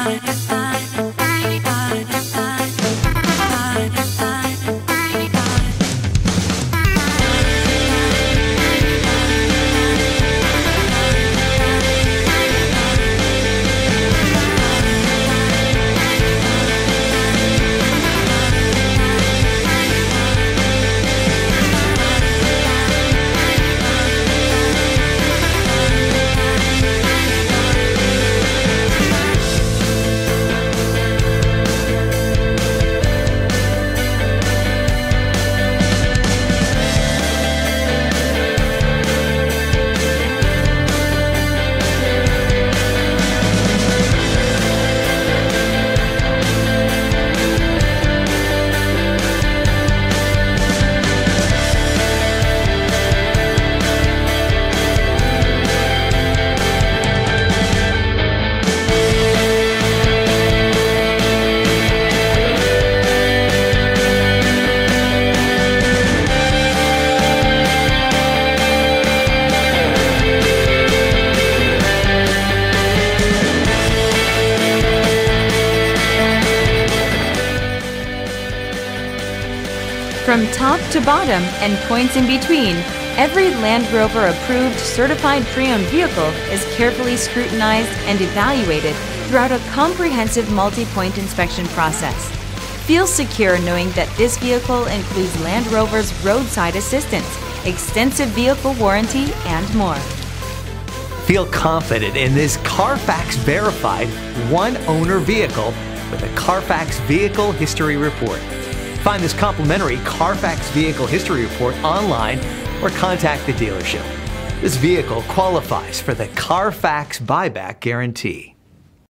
From top to bottom and points in between, every Land Rover approved certified pre-owned vehicle is carefully scrutinized and evaluated throughout a comprehensive multi-point inspection process. Feel secure knowing that this vehicle includes Land Rover's roadside assistance, extensive vehicle warranty, and more. Feel confident in this CARFAX verified one-owner vehicle with a CARFAX Vehicle History Report. Find this complimentary CARFAX Vehicle History Report online or contact the dealership. This vehicle qualifies for the CARFAX Buyback Guarantee.